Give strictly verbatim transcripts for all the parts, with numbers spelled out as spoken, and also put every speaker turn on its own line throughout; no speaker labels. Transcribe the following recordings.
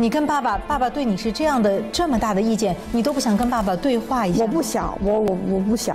你跟爸爸，爸爸对你是这样的这么大的意见，你都不想跟爸爸对话一下？
我不想，我我我不想。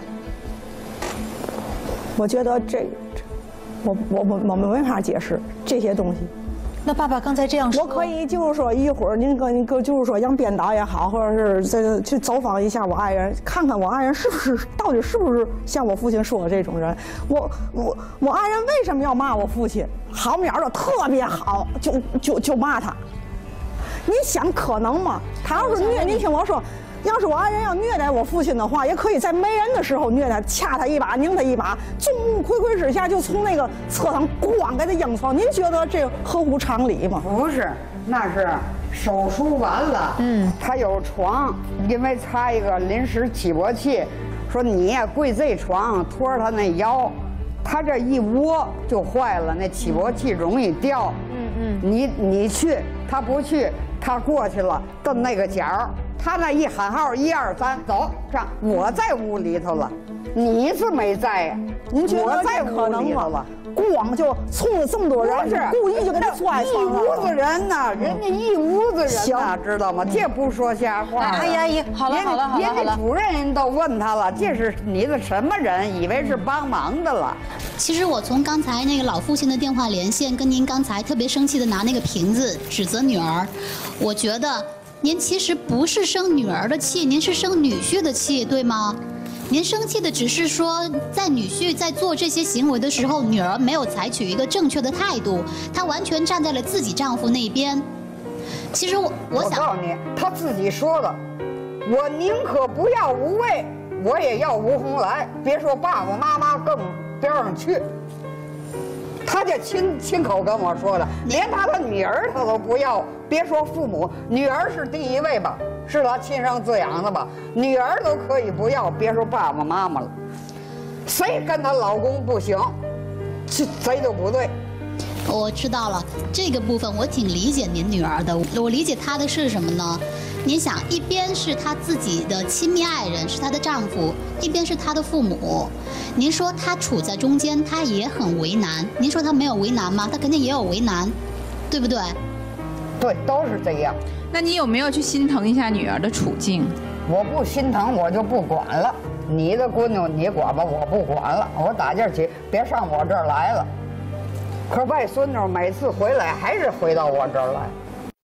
我觉得这，我我我我们没法解释这些东西。
那爸爸刚才这样说，
我可以就是说一会儿您跟您跟就是说让编导也好，或者是这个去走访一下我爱人，看看我爱人是不是到底是不是像我父亲说的这种人。我我我爱人为什么要骂我父亲？好面的特别好，就就就骂他。你想可能吗？他要是虐，您听我说。要是我爱人要虐待我父亲的话，也可以在没人的时候虐待，掐他一把，拧他一把，众目睽睽之下就从那个车上咣给他扔床。您觉得这合乎常理吗？
不是，那是手术完了，嗯，他有床，因为插一个临时起搏器，说你呀跪这床托着他那腰，他这一窝就坏了，那起搏器容易掉。嗯嗯，你你去，他不去，他过去了，蹬那个角。他那一喊号，一二三，走上！我在屋里头了，你是没在呀？
您觉得这可能吗？咣就冲着这么多人，故意就给他拽
一屋子人呢，人家一屋子人呢，知道吗？这不说瞎话。
哎呀呀，好了好了好了，
人家主任人都问他了，这是你的什么人？以为是帮忙的了。
其实我从刚才那个老父亲的电话连线，跟您刚才特别生气的拿那个瓶子指责女儿，我觉得。您其实不是生女儿的气，您是生女婿的气，对吗？您生气的只是说，在女婿在做这些行为的时候，女儿没有采取一个正确的态度，她完全站在了自己丈夫那边。其实我我想，
我告诉你，她自己说的，我宁可不要吴畏，我也要吴红来。别说爸爸妈妈更边上去。他这亲亲口跟我说的，连他的女儿他都不要，别说父母，女儿是第一位吧，是他亲生滋养的吧，女儿都可以不要，别说爸爸妈妈了，谁跟她老公不行，谁都不对。
我知道了，这个部分我挺理解您女儿的，我理解她的是什么呢？您想，一边是她自己的亲密爱人，是她的丈夫，一边是她的父母。您说她处在中间，她也很为难。您说她没有为难吗？她肯定也有为难，对不对？
对，都是这样。
那你有没有去心疼一下女儿的处境？
我不心疼，我就不管了。你的闺女你管吧，我不管了。我打这儿起，别上我这儿来了。可外孙女每次回来还是回到我这儿来。